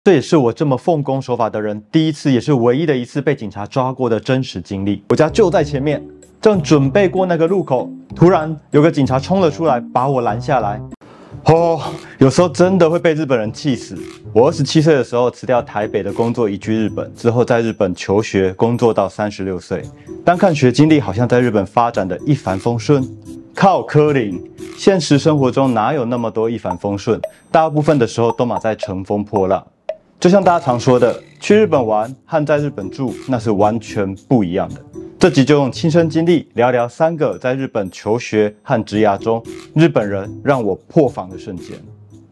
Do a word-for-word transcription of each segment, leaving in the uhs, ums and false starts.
这也是我这么奉公守法的人第一次，也是唯一的一次被警察抓过的真实经历。我家就在前面，正准备过那个路口，突然有个警察冲了出来，把我拦下来。哦，有时候真的会被日本人气死。我二十七岁的时候辞掉台北的工作，移居日本，之后在日本求学工作到三十六岁。单看学经历，好像在日本发展的一帆风顺。靠柯林，现实生活中哪有那么多一帆风顺？大部分的时候都马在乘风破浪。就像大家常说的，去日本玩和在日本住那是完全不一样的。这集就用亲身经历聊聊三个在日本求学和职涯中日本人让我破防的瞬间。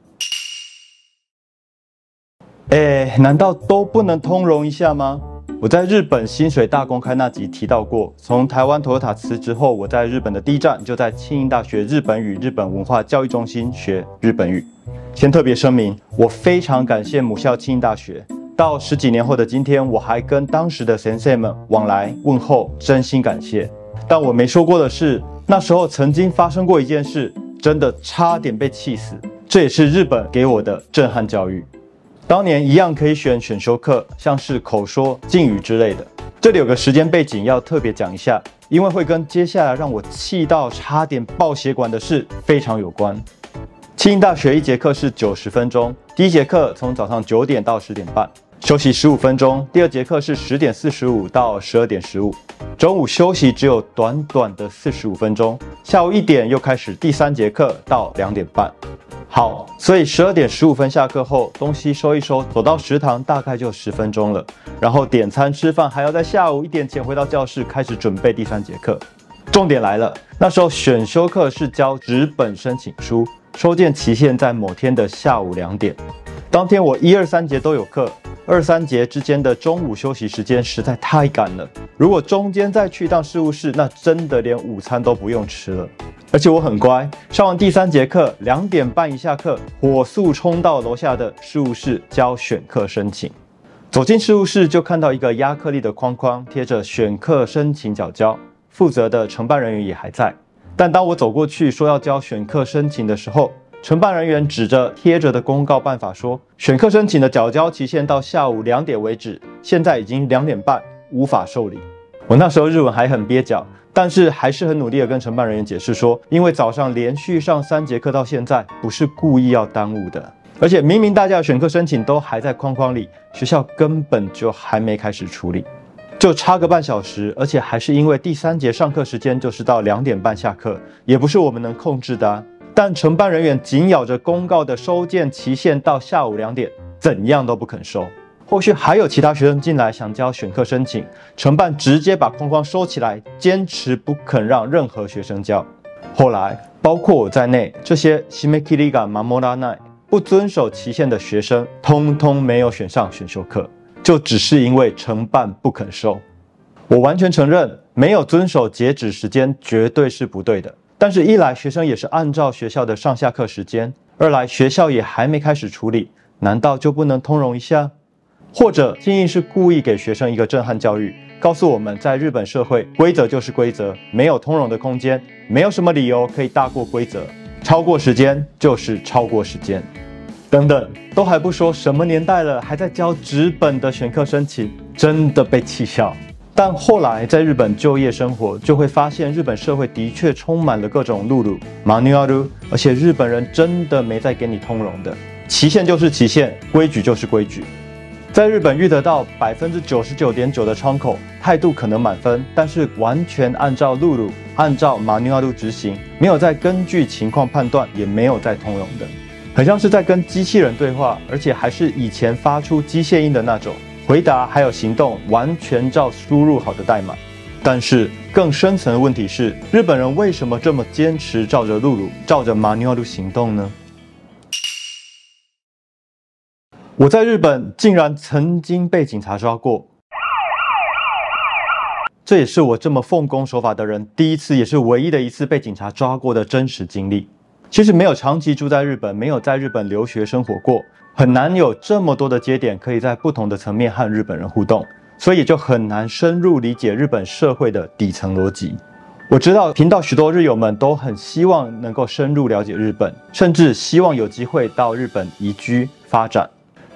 哎，难道都不能通融一下吗？我在日本薪水大公开那集提到过，从台湾 Toyota 辞职后，我在日本的第一站就在庆应大学日本语日本文化教育中心学日本语。先特别声明，我非常感谢母校庆应大学。到十几年后的今天，我还跟当时的先生们往来问候，真心感谢。但我没说过的是，那时候曾经发生过一件事，真的差点被气死。这也是日本给我的震撼教育。当年一样可以选选修课，像是口说、敬语之类的。这里有个时间背景要特别讲一下，因为会跟接下来让我气到差点爆血管的事非常有关。庆应大学一节课是九十分钟，第一节课从早上九点到十点半，休息十五分钟；第二节课是十点四十五到十二点十五，中午休息只有短短的四十五分钟，下午一点又开始第三节课到两点半。好，所以十二点十五分下课后，东西收一收，走到食堂大概就十分钟了，然后点餐吃饭，还要在下午一点前回到教室开始准备第三节课。重点来了，那时候选修课是交纸本申请书，收件期限在某天的下午两点。当天我一二三节都有课，二三节之间的中午休息时间实在太赶了，如果中间再去一趟事务室，那真的连午餐都不用吃了。而且我很乖，上完第三节课，两点半一下课，火速冲到楼下的事务室交选课申请。走进事务室就看到一个亚克力的框框，贴着选课申请缴交，负责的承办人员也还在。但当我走过去说要交选课申请的时候，承办人员指着贴着的公告办法说，选课申请的缴交期限到下午两点为止，现在已经两点半，无法受理。我那时候日文还很蹩脚，但是还是很努力的跟承办人员解释说，因为早上连续上三节课到现在，不是故意要耽误的，而且明明大家的选课申请都还在框框里，学校根本就还没开始处理，就差个半小时，而且还是因为第三节上课时间就是到两点半下课，也不是我们能控制的啊。但承办人员紧咬着公告的收件期限到下午两点，怎样都不肯收。后续还有其他学生进来想交选课申请，承办直接把框框收起来，坚持不肯让任何学生交。后来包括我在内，这些締め切りが守らない不遵守期限的学生，通通没有选上选修课，就只是因为承办不肯收。我完全承认，没有遵守截止时间绝对是不对的。但是，一来学生也是按照学校的上下课时间，二来学校也还没开始处理，难道就不能通融一下？或者庆应是故意给学生一个震撼教育，告诉我们在日本社会，规则就是规则，没有通融的空间，没有什么理由可以大过规则，超过时间就是超过时间。等等，都还不说什么年代了，还在交纸本的选课申请，真的被气笑。但后来在日本就业生活，就会发现日本社会的确充满了各种ルール、マニュアル，而且日本人真的没在给你通融的，期限就是期限，规矩就是规矩。在日本遇得到百分之九十九点九的窗口，态度可能满分，但是完全按照ルール、按照マニュアル执行，没有再根据情况判断，也没有再通融的，很像是在跟机器人对话，而且还是以前发出机械音的那种。回答还有行动完全照输入好的代码，但是更深层的问题是，日本人为什么这么坚持照着路路、照着マニュアル行动呢？我在日本竟然曾经被警察抓过，这也是我这么奉公守法的人第一次，也是唯一的一次被警察抓过的真实经历。其实没有长期住在日本，没有在日本留学生活过，很难有这么多的节点可以在不同的层面和日本人互动，所以也就很难深入理解日本社会的底层逻辑。我知道频道许多日友们都很希望能够深入了解日本，甚至希望有机会到日本移居发展。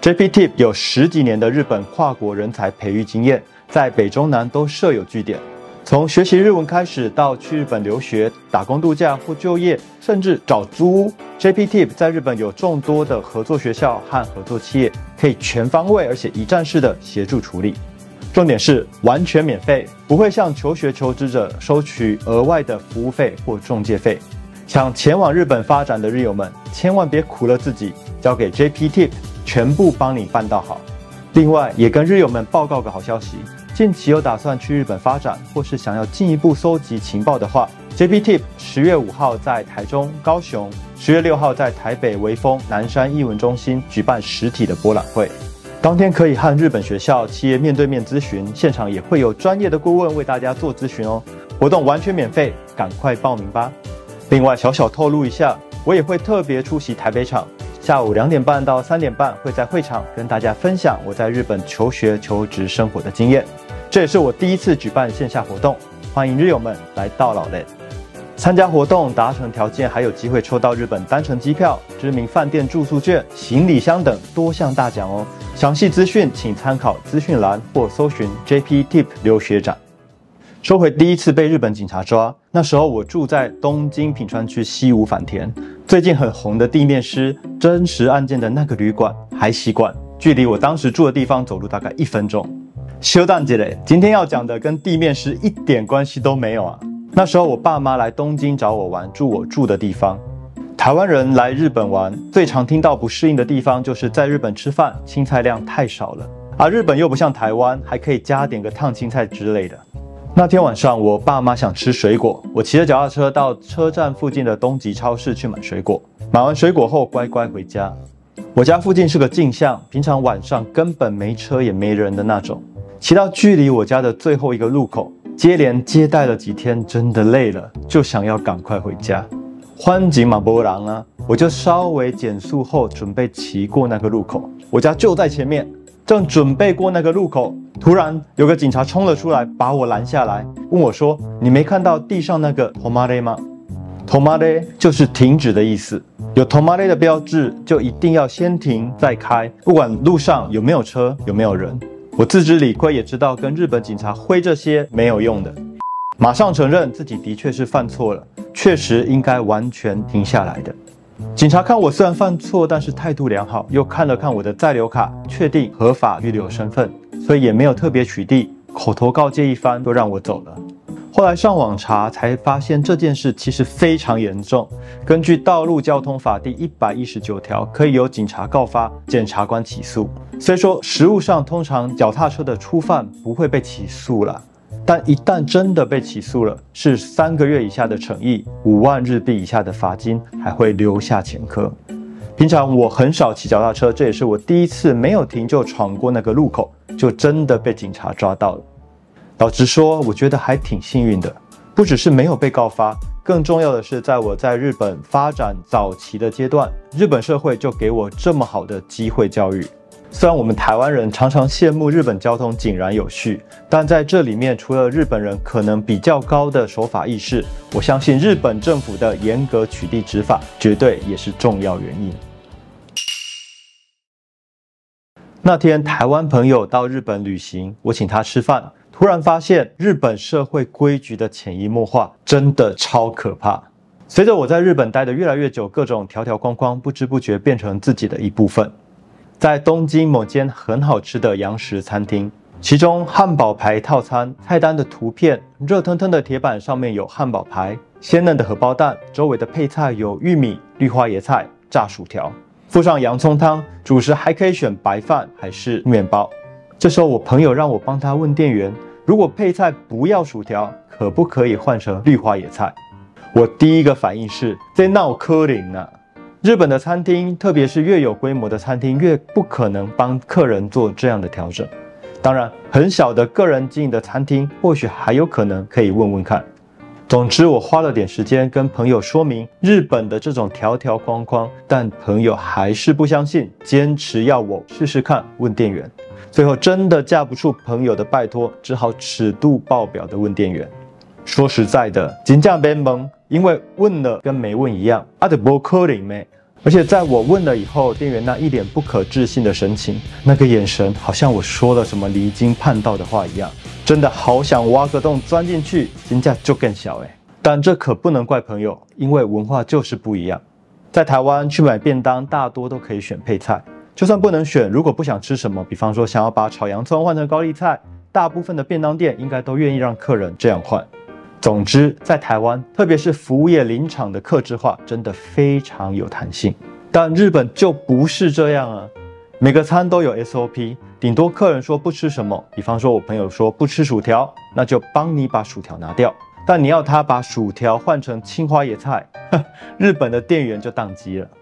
J P Tip 有十几年的日本跨国人才培育经验，在北中南都设有据点。从学习日文开始，到去日本留学、打工度假或就业，甚至找租屋 ，J P Tip 在日本有众多的合作学校和合作企业，可以全方位而且一站式的协助处理。重点是完全免费，不会向求学求职者收取额外的服务费或中介费。想前往日本发展的日友们，千万别苦了自己，交给 J P Tip。全部帮你办到好。另外，也跟日友们报告个好消息：近期有打算去日本发展，或是想要进一步搜集情报的话 ，J P Tip 十月五号在台中、高雄，十月六号在台北微风南山艺文中心举办实体的博览会。当天可以和日本学校、企业面对面咨询，现场也会有专业的顾问为大家做咨询哦。活动完全免费，赶快报名吧！另外，小小透露一下，我也会特别出席台北场。下午两点半到三点半会在会场跟大家分享我在日本求学、求职、生活的经验。这也是我第一次举办线下活动，欢迎日友们来到老雷。参加活动达成条件还有机会抽到日本单程机票、知名饭店住宿券、行李箱等多项大奖哦。详细资讯请参考资讯栏或搜寻 J P Tip 留学展。说回第一次被日本警察抓，那时候我住在东京品川区西武反田，最近很红的地面师真实案件的那个旅馆海喜馆，距离我当时住的地方走路大概一分钟。修蛋姐嘞，今天要讲的跟地面师一点关系都没有啊。那时候我爸妈来东京找我玩，住我住的地方。台湾人来日本玩，最常听到不适应的地方就是在日本吃饭青菜量太少了，而日本又不像台湾，还可以加点个烫青菜之类的。那天晚上，我爸妈想吃水果，我骑着脚踏车到车站附近的东极超市去买水果。买完水果后，乖乖回家。我家附近是个径巷，平常晚上根本没车也没人的那种。骑到距离我家的最后一个路口，接连接待了几天，真的累了，就想要赶快回家。欢景马波郎啊，我就稍微减速后，准备骑过那个路口。我家就在前面。正准备过那个路口，突然有个警察冲了出来，把我拦下来，问我说：“你没看到地上那个 tomare 吗？ tomare 就是停止的意思。有 tomare 的标志，就一定要先停再开，不管路上有没有车，有没有人。”我自知理亏，也知道跟日本警察挥这些没有用的，马上承认自己的确是犯错了，确实应该完全停下来的。警察看我虽然犯错，但是态度良好，又看了看我的在留卡，确定合法居留身份，所以也没有特别取缔，口头告诫一番就让我走了。后来上网查才发现这件事其实非常严重，根据《道路交通法》第一百一十九条，可以由警察告发，检察官起诉。虽说实务上通常脚踏车的初犯不会被起诉啦，但一旦真的被起诉了，是三个月以下的惩役，五万日币以下的罚金，还会留下前科。平常我很少骑脚踏车，这也是我第一次没有停就闯过那个路口，就真的被警察抓到了。老实说，我觉得还挺幸运的，不只是没有被告发，更重要的是，在我在日本发展早期的阶段，日本社会就给我这么好的机会教育。虽然我们台湾人常常羡慕日本交通井然有序，但在这里面，除了日本人可能比较高的守法意识，我相信日本政府的严格取缔执法，绝对也是重要原因。那天台湾朋友到日本旅行，我请他吃饭，突然发现日本社会规矩的潜移默化真的超可怕。随着我在日本待得越来越久，各种条条框框不知不觉变成自己的一部分。在东京某间很好吃的洋食餐厅，其中汉堡排套餐菜单的图片，热腾腾的铁板上面有汉堡排、鲜嫩的荷包蛋，周围的配菜有玉米、绿花椰菜、炸薯条，附上洋葱汤，主食还可以选白饭还是面包。这时候我朋友让我帮他问店员，如果配菜不要薯条，可不可以换成绿花椰菜？我第一个反应是在闹可怜啊！日本的餐厅，特别是越有规模的餐厅，越不可能帮客人做这样的调整。当然，很小的个人经营的餐厅，或许还有可能可以问问看。总之，我花了点时间跟朋友说明日本的这种条条框框，但朋友还是不相信，坚持要我试试看问店员。最后真的架不住朋友的拜托，只好尺度爆表的问店员。说实在的，真正变懵，因为问了跟没问一样，啊，就不可能咩。 而且在我问了以后，店员那一脸不可置信的神情，那个眼神好像我说了什么离经叛道的话一样，真的好想挖个洞钻进去，金价就更小哎。但这可不能怪朋友，因为文化就是不一样。在台湾去买便当，大多都可以选配菜，就算不能选，如果不想吃什么，比方说想要把炒洋葱换成高丽菜，大部分的便当店应该都愿意让客人这样换。总之，在台湾，特别是服务业临场的客制化，真的非常有弹性。但日本就不是这样啊，每个餐都有 S O P， 顶多客人说不吃什么，比方说我朋友说不吃薯条，那就帮你把薯条拿掉。但你要他把薯条换成青花椰菜，日本的店员就宕机了。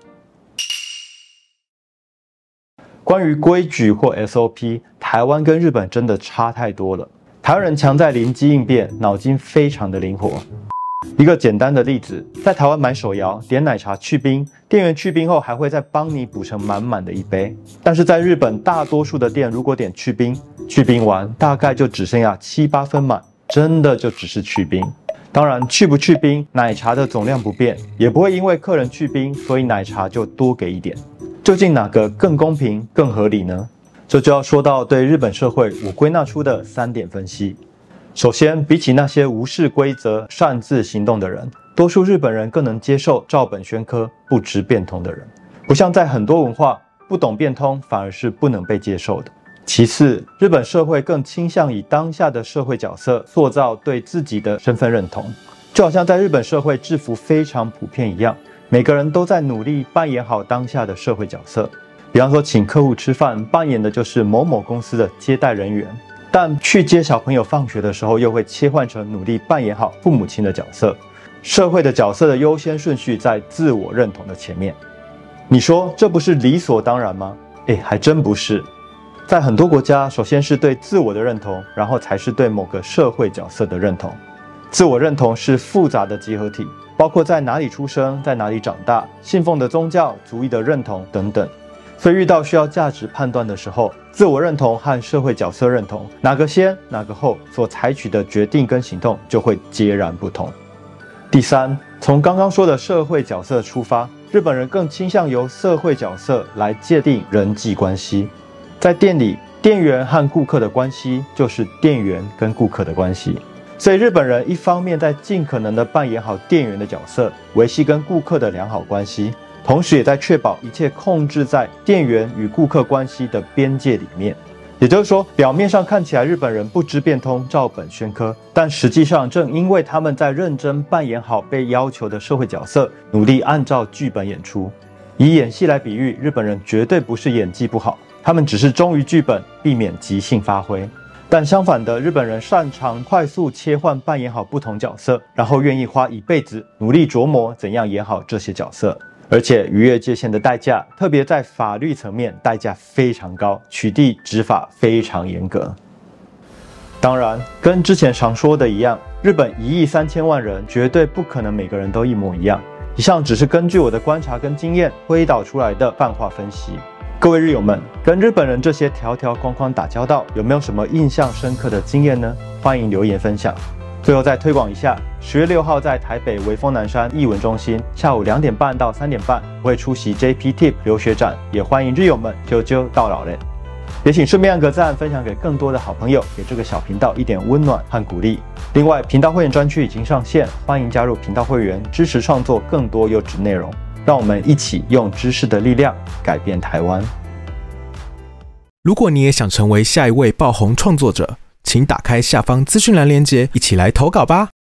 关于规矩或 S O P， 台湾跟日本真的差太多了。台湾人强在灵机应变，脑筋非常的灵活。一个简单的例子，在台湾买手摇，点奶茶去冰，店员去冰后还会再帮你补成满满的一杯。但是在日本，大多数的店如果点去冰，去冰完大概就只剩下七八分满，真的就只是去冰。当然，去不去冰，奶茶的总量不变，也不会因为客人去冰，所以奶茶就多给一点。究竟哪个更公平、更合理呢？这就要说到对日本社会我归纳出的三点分析。首先，比起那些无视规则、擅自行动的人，多数日本人更能接受照本宣科、不知变通的人。不像在很多文化，不懂变通反而是不能被接受的。其次，日本社会更倾向以当下的社会角色塑造对自己的身份认同，就好像在日本社会制服非常普遍一样，每个人都在努力扮演好当下的社会角色。比方说，请客户吃饭，扮演的就是某某公司的接待人员。但去接小朋友放学的时候，又会切换成努力扮演好父母亲的角色。社会的角色的优先顺序在自我认同的前面。你说这不是理所当然吗？诶，还真不是。在很多国家，首先是对自我的认同，然后才是对某个社会角色的认同。自我认同是复杂的集合体，包括在哪里出生、在哪里长大、信奉的宗教、族裔的认同等等。所以遇到需要价值判断的时候，自我认同和社会角色认同哪个先哪个后，所采取的决定跟行动就会截然不同。第三，从刚刚说的社会角色出发，日本人更倾向由社会角色来界定人际关系。在店里，店员和顾客的关系就是店员跟顾客的关系。所以日本人一方面在尽可能的扮演好店员的角色，维系跟顾客的良好关系，同时也在确保一切控制在店员与顾客关系的边界里面。也就是说，表面上看起来日本人不知变通、照本宣科，但实际上正因为他们在认真扮演好被要求的社会角色，努力按照剧本演出。以演戏来比喻，日本人绝对不是演技不好，他们只是忠于剧本，避免即兴发挥。但相反的，日本人擅长快速切换扮演好不同角色，然后愿意花一辈子努力琢磨怎样演好这些角色。而且逾越界限的代价，特别在法律层面，代价非常高，取缔执法非常严格。当然，跟之前常说的一样，日本一亿三千万人，绝对不可能每个人都一模一样。以上只是根据我的观察跟经验推导出来的泛化分析。各位日友们，跟日本人这些条条框框打交道，有没有什么印象深刻的经验呢？欢迎留言分享。最后再推广一下，十月六号在台北微风南山艺文中心，下午两点半到三点半，我会出席 J P Tip 留学展，也欢迎日友们啾啾到老嘞。也请顺便按个赞，分享给更多的好朋友，给这个小频道一点温暖和鼓励。另外，频道会员专区已经上线，欢迎加入频道会员，支持创作更多优质内容。让我们一起用知识的力量改变台湾。 如果你也想成为下一位爆红创作者，请打开下方资讯栏连结，一起来投稿吧。